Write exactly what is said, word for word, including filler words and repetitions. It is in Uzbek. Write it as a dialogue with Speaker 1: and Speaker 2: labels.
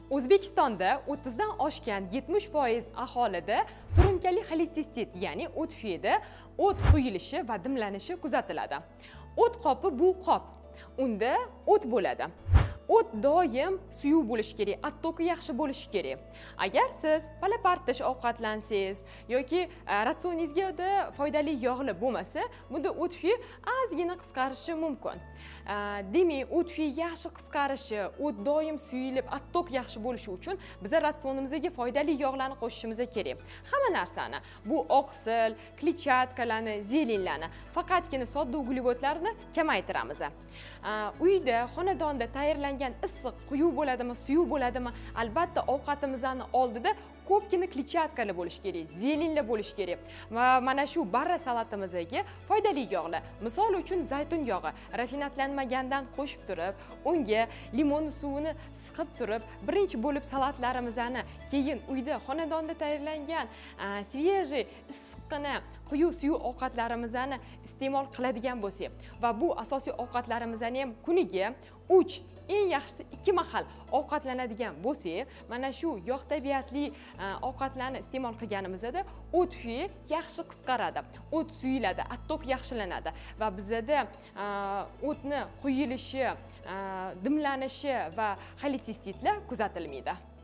Speaker 1: O'zbekistonda o'ttizdan oshgan yetmish foiz aholida surunkali xolesistit, ya'ni o't fiyida o't quyilishi va dimlanishi kuzatiladi. O't qopi bu qop. Unda o't bo'ladi. O't doim suyuq bo'lishi kerak, attoki yaxshi bo'lishi kerak. Agar siz palapartish ovqatlansangiz yoki ratsioningizda foydali yog'li bo'lmasa, bunda o't fiyi ozgina qisqarishi mumkin. Demak, o't fiyi yaxshi qisqarishi, o't doim suyulib, attok yaxshi bo'lishi uchun biz ratsionimizga foydali yog'larni qo'shishimiz kerak. Hamma narsani, bu oqsil, kletchatkalarni, zelinlarni, faqatgina sodda uglevodlarni kamaytiramiz. Uyda, xonadonda tayyorlangan issiq, quyuq bo'ladimi, suyuq bo'ladimi, albatta ovqatimizning oldida ko'pgina kletchatkalar bo'lishi kerak, zelinlar bo'lishi kerak. Va mana shu barra salatimizga foydali yog'lar, misol uchun zaytun yog'i, rafinatlanmagandan qo'shib turib, unga limon suvini siqib turib, birinchi bo'lib salatlarimizni, keyin uyda xonadonda tayyorlangan svejiy, issiqqina, quyuq suyuq ovqatlarimizni iste'mol qiladigan bo'lsak va bu asosiy ovqatlarimizni ham kuniga uch, eng yaxshisi ikki mahal ovqatlanadigan bo'lsak, mana shu yog' tabiatli ovqatlarni iste'mol qilganimizda o't fiyi yaxshi qisqaradi, o't suyuladi, attok yaxshilanadi va bizda o'tni quyilishi, dimlanishi va xolesistitlar kuzatilmaydi.